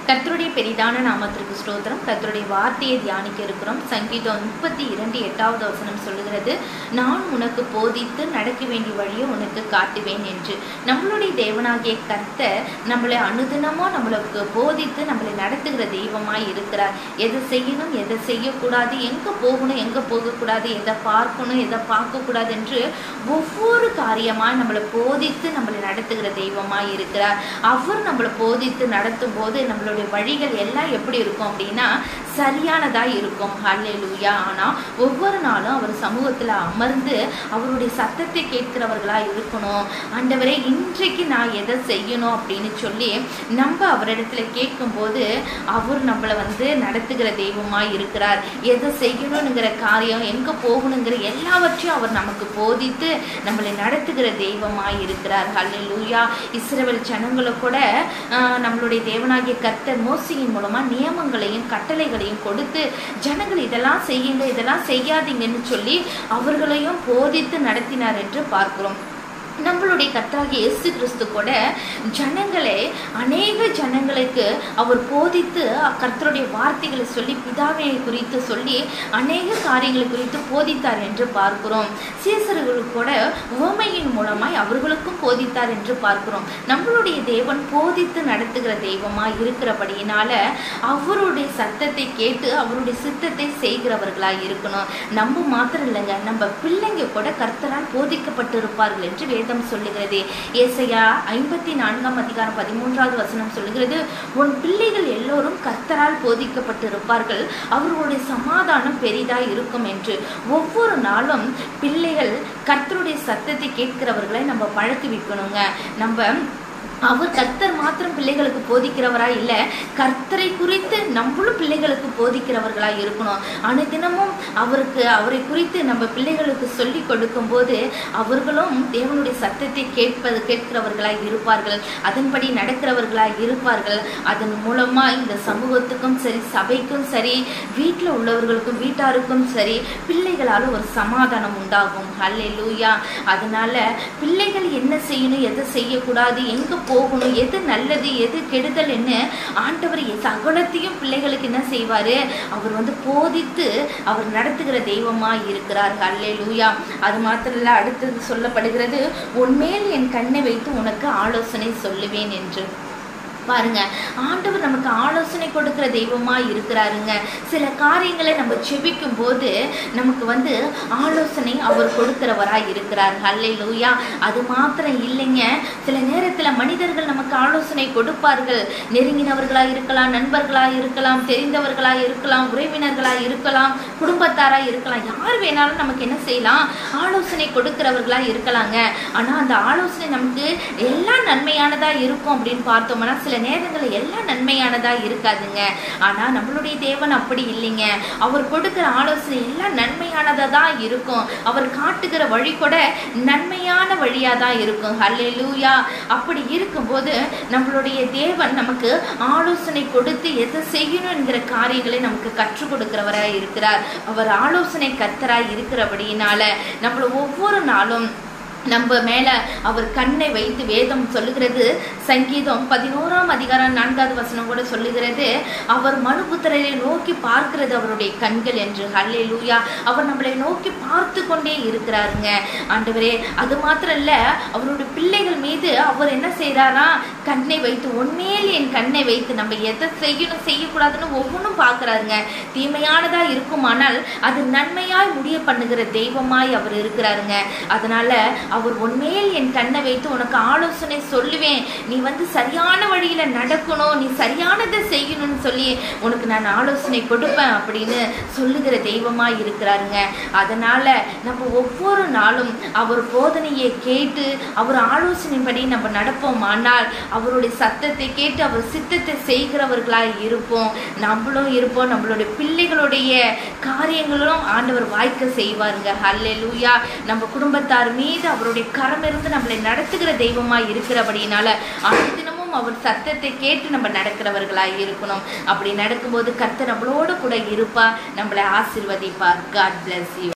கர்த்தருடைய பெரிதான நாமத்திற்கு ஸ்தோத்திரம். கர்த்தருடைய வார்த்தையை தியானிக்க இருக்கிறோம். சங்கீதம் 32:8 வசனம் சொல்லுகிறது, நான் உனக்கு போதித்து நடக்க வேண்டிய வழியை உனக்கு காட்டுவேன் என்று. நம்மளுடைய தேவனாகிய கர்த்தர் நம்மளை அனுதினமும் நம்மளுக்கு போதித்து நம்மளை நடத்துகிற தெய்வமாய் இருக்கிறார். எதை செய்யணும், எதை செய்யக்கூடாது, எங்கே போகணும், எங்கே போகக்கூடாது, எதை பார்க்கணும், எதை பார்க்கக்கூடாது என்று ஒவ்வொரு காரியமாய் நம்மளை போதித்து நம்மளை நடத்துகிற தெய்வமாய் இருக்கிறார். அவர் நம்மளை போதித்து நடத்தும் போது நம்மளுடைய வழிகள் எல்லாம் எப்படி இருக்கும் அப்படின்னா சரியானதா இருக்கும். ஹல்லேலூயா. ஆனா ஒவ்வொரு நாளும் அவர் சமூகத்துல அமர்ந்து அவருடைய சத்தத்தை கேட்கிறவர்களா இருக்கணும். ஆண்டவரே, இன்றைக்கு நான் எதை செய்யணும் அப்படின்னு சொல்லி நம்ம அவரிடத்துல கேட்கும் போது அவர் நம்மளை நடத்துகிற தெய்வமாய் இருக்கிறார். எதை செய்யணுங்கிற காரியம், எங்க போகணுங்கிற எல்லாவற்றையும் அவர் நமக்கு போதித்து நம்மளை நடத்துகிற தெய்வமாய் இருக்கிறார். ஹல்லேலூயா. இஸ்ரவேல் ஜனங்களை கூட நம்மளுடைய தேவனாகிய கர்த்தர் மோசேயின் மூலமா நியமங்களையும் கட்டளைகளையும் கொடுத்து ஜனங்கள் இதெல்லாம் செய்யுங்க, இதெல்லாம் செய்யாதீங்கன்னு சொல்லி அவர்களையும் போதித்து நடத்தினார் என்று பார்க்கிறோம். நம்மளுடைய கர்த்தராகிய இயேசு கிறிஸ்து கூட அநேக ஜனங்களுக்கு அவர் போதித்து கர்த்தருடைய வார்த்தைகளை சொல்லி பிதாவை குறித்து சொல்லி அநேக காரியங்களை குறித்து போதித்தார் என்று பார்க்கிறோம். சீசர்களுக்கு கூட உவமையின் மூலமாய் அவர்களுக்கும் போதித்தார் என்று பார்க்கிறோம். நம்மளுடைய தேவன் போதித்து நடத்துகிற தெய்வமாய் இருக்கிறபடியினால அவருடைய சத்தத்தை கேட்டு அவருடைய சித்தத்தை செய்கிறவர்களாய் இருக்கணும். நம்ம மாத்திரம் இல்லைங்க, நம்ம பிள்ளைங்க கூட கர்த்தரால் போதிக்கப்பட்டு இருப்பார்கள் என்று வேதம் சொல்லுகிறது. ஏசாயா 54:13 வசனம் சொல்லுகிறது, உன் பிள்ளைகள் எல்லோரும் கர்த்தரால் போதிக்கப்பட்டு இருப்பார்கள், அவர்களுடைய சமாதானம் பெரிதாய் இருக்கும் என்று. ஒவ்வொரு நாளும் பிள்ளைகள் கர்த்தருடைய சத்தத்தை கேட்கிறவர்களை நம்ம பழக்குவிக்கணுங்க. அவர் கர்த்தர் மாத்திரம் பிள்ளைகளுக்கு போதிக்கிறவரா இல்லை, கர்த்தரை குறித்து நம்மளும் பிள்ளைகளுக்கு போதிக்கிறவர்களா இருக்கணும். அனுதினமும் அவரை குறித்து நம்ம பிள்ளைகளுக்கு சொல்லி கொடுக்கும் போது அவர்களும் தேவனுடைய சத்தத்தை கேட்கிறவர்களாய் இருப்பார்கள், அதன்படி நடக்கிறவர்களாய் இருப்பார்கள். அதன் மூலமா இந்த சமூகத்துக்கும் சரி, சபைக்கும் சரி, வீட்டில் உள்ளவர்களுக்கும் வீட்டாருக்கும் சரி பிள்ளைகளால் ஒரு சமாதானம் உண்டாகும். ஹல்லேலூயா. அதனால பிள்ளைகள் என்ன செய்யணும், எதை செய்யக்கூடாது, எங்க போகணும், எது நல்லது, எது கெடுதல் என்ன ஆண்டவர் சகலத்தையும் பிள்ளைகளுக்கு என்ன செய்வாரு, அவர் போதித்து அவர் நடத்துகிற தெய்வமா இருக்கிறார். ஹல்லேலூயா. அது மாத்திரம் இல்ல, அடுத்தது சொல்லப்படுகிறது, உன்மேல் என் கண்ணை வைத்து உனக்கு ஆலோசனை சொல்லுவேன் என்று. பாருங்க, ஆண்டவர் நமக்கு ஆலோசனை கொடுக்கிற தெய்வமா இருக்கிறாருங்க. சில காரியங்களை நம்ம செபிக்கும் போது நமக்கு ஆலோசனை அவர் கொடுக்கிறவராய் இருக்கிறார். ஹல்லேலூயா. அது மாத்திரம் இல்லைங்க, சில நேரத்துல மனிதர்கள் நமக்கு ஆலோசனை கொடுப்பார்கள். நெருங்கினவர்களா இருக்கலாம், நண்பர்களா இருக்கலாம், தெரிந்தவர்களா இருக்கலாம், உறவினர்களா இருக்கலாம், குடும்பத்தாரா இருக்கலாம், யார் வேணாலும் நமக்கு என்ன செய்யலாம், ஆலோசனை கொடுக்கிறவர்களா இருக்கலாங்க. ஆனா அந்த ஆலோசனை நமக்கு எல்லாம் நன்மையானதா இருக்கும் அப்படின்னு பார்த்தோம்னா சில நேரங்களில் எல்லாம் நன்மையானதா இருக்காதுங்க. ஆனா நம்மளுடைய தேவன் அப்படி இல்லைங்க. அவர் கொடுக்கிற ஆலோசனை எல்லாம் நன்மையானதா தான் இருக்கும். அவர் காட்டுகிற வழி கூட நன்மையான வழியா தான் இருக்கும். ஹல்லேலூயா. அப்படி இருக்கும்போது நம்மளுடைய தேவன் நமக்கு ஆலோசனை கொடுத்து எதை செய்யணும் என்கிற காரியங்களை நமக்கு கற்றுக் கொடுக்கிறவராய் இருக்கிறார். அவர் ஆலோசனை கர்த்தராய் இருக்கிறபடியினால நம்மள ஒவ்வொரு நாளும் நம்ம மேல அவர் கண்ணை வைத்து வேதம் சொல்லுகிறது. சங்கீதம் 11:4 வசனம் கூட சொல்லுகிறது, அவர் மனுபுத்திரரை நோக்கி பார்க்கிறது அவருடைய கண்கள் என்று. ஹல்லேலூயா. அவர் நம்மளை நோக்கி பார்த்து கொண்டே இருக்கிறாருங்க. ஆண்டவரே, அது மாத்திரம் இல்ல, அவருடைய பிள்ளைகள் மீது அவர் என்ன செய்யறாரா, கண்ணை வைத்து, உன்மேல் என் கண்ணை வைத்து நம்ம எதை செய்யணும் செய்யக்கூடாதுன்னு ஒவ்வொன்றும் பார்க்கிறாருங்க. தீமையானதா இருக்குமானால் அது நன்மையாய் முடிய பண்ணுகிற தெய்வமாய் அவர் இருக்கிறாருங்க. அதனால அவர் உன்மேல் என் கண்ணை வைத்து உனக்கு ஆலோசனை சொல்லுவேன், நீ சரியான வழியில நடக்கணும், நீ சரியானதை செய்யணும்னு சொல்லி உனக்கு நான் ஆலோசனை கொடுப்பேன் அப்படின்னு சொல்லுகிற தெய்வமாய் இருக்கிறாருங்க. அதனால நம்ம ஒவ்வொரு நாளும் அவர் போதனையை கேட்டு அவர் ஆலோசனைப்படி நம்ம நடப்போம். ஆனால் அவருடைய சத்தத்தை கேட்டு அவர் சித்தத்தை செய்கிறவர்களாய் இருப்போம். நம்மளும் இருப்போம், நம்மளுடைய பிள்ளைகளுடைய காரியங்களும் ஆண்டவர் வாய்க்க செய்வாருங்க. ஹல்லேலூயா. நம்ம குடும்பத்தார் மீது அவருடைய கரம் இருந்து நம்மளை நடத்துகிற தெய்வமாய் இருக்கிறபடினால அனுதினமும் அவர் சத்தத்தை கேட்டு நம்ம நடக்கிறவர்களாய் இருக்கணும். அப்படி நடக்கும்போது கர்த்தர் நம்மளோட கூட இருப்பா, நம்மளை ஆசீர்வதிப்பார். God bless you.